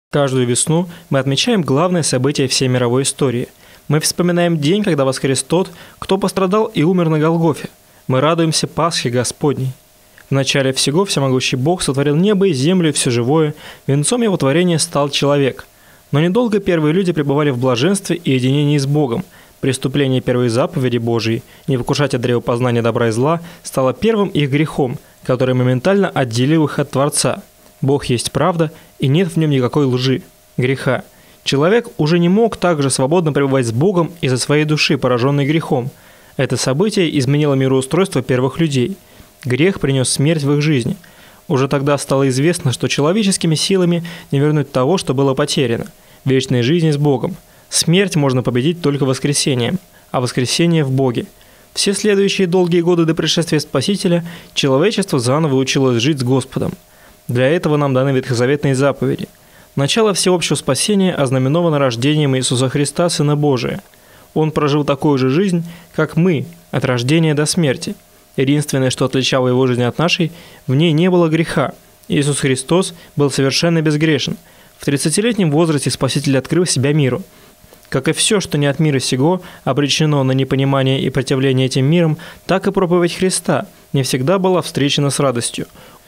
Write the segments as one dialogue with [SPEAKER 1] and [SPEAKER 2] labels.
[SPEAKER 1] Каждую весну мы отмечаем главное событие всей мировой истории. Мы вспоминаем день, когда воскрес тот, кто пострадал и умер на Голгофе. Мы радуемся Пасхе Господней. В начале всего всемогущий Бог сотворил небо и землю и все живое, венцом его творения стал человек. Но недолго первые люди пребывали в блаженстве и единении с Богом. Преступление первой заповеди Божией, не вкушать от древа познания добра и зла, стало первым их грехом, который моментально отделил их от Творца. Бог есть правда, и нет в нем никакой лжи, греха. Человек уже не мог так же свободно пребывать с Богом из-за своей души, пораженной грехом. Это событие изменило мироустройство первых людей. Грех принес смерть в их жизни. Уже тогда стало известно, что человеческими силами не вернуть того, что было потеряно – вечной жизни с Богом. Смерть можно победить только воскресением, а воскресение в Боге. Все следующие долгие годы до пришествия Спасителя человечество заново училось жить с Господом. Для этого нам даны ветхозаветные заповеди. Начало всеобщего спасения ознаменовано рождением Иисуса Христа, Сына Божия. Он прожил такую же жизнь, как мы, от рождения до смерти. Единственное, что отличало его жизнь от нашей, в ней не было греха. Иисус Христос был совершенно безгрешен. В 30-летнем возрасте Спаситель открыл себя миру. Как и все, что не от мира сего, обречено на непонимание и противление этим миром, так и проповедь Христа не всегда была встречена с радостью.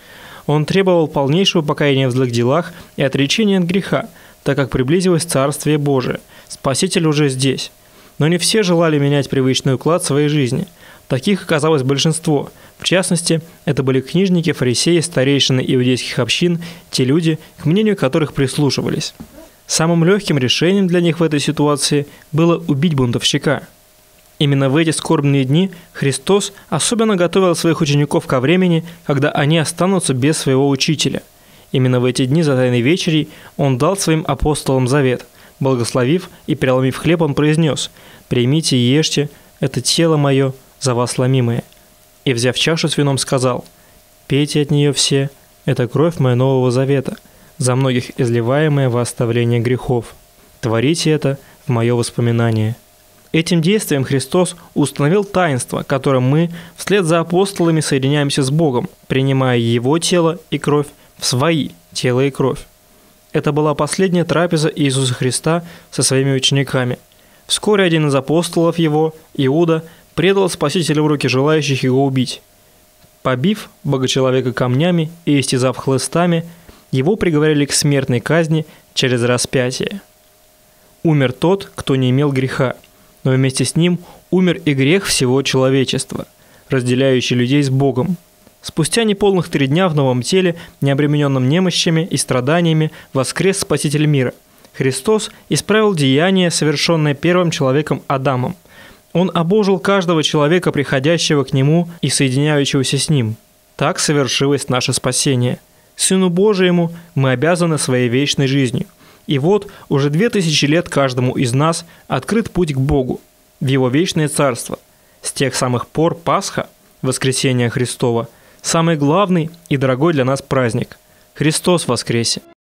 [SPEAKER 1] Он требовал полнейшего покаяния в злых делах и отречения от греха, так как приблизилось Царствие Божие. Спаситель уже здесь. Но не все желали менять привычный уклад своей жизни. Таких оказалось большинство. В частности, это были книжники, фарисеи, старейшины иудейских общин, те люди, к мнению которых прислушивались. Самым легким решением для них в этой ситуации было убить бунтовщика. Именно в эти скорбные дни Христос особенно готовил своих учеников ко времени, когда они останутся без своего учителя. Именно в эти дни за Тайной вечерей Он дал своим апостолам завет. Благословив и переломив хлеб, Он произнес: «Примите и ешьте, это тело мое, за вас ломимое». И, взяв чашу с вином, сказал: «Пейте от нее все, это кровь моя нового завета, за многих изливаемая во оставление грехов. Творите это в мое воспоминание». Этим действием Христос установил таинство, которым мы, вслед за апостолами, соединяемся с Богом, принимая Его тело и кровь в свои тело и кровь. Это была последняя трапеза Иисуса Христа со своими учениками. Вскоре один из апостолов Его, Иуда, предал Спасителя в руки желающих Его убить. Побив богочеловека камнями и истязав хлыстами, Его приговорили к смертной казни через распятие. Умер тот, кто не имел греха, но вместе с ним умер и грех всего человечества, разделяющий людей с Богом. Спустя неполных 3 дня в новом теле, не обремененном немощами и страданиями, воскрес Спаситель мира. Христос исправил деяние, совершенное первым человеком Адамом. Он обожил каждого человека, приходящего к Нему и соединяющегося с Ним. Так совершилось наше спасение. Сыну Божьему мы обязаны своей вечной жизнью. И вот уже 2000 лет каждому из нас открыт путь к Богу, в Его вечное Царство. С тех самых пор Пасха, воскресение Христова, самый главный и дорогой для нас праздник. Христос воскресе!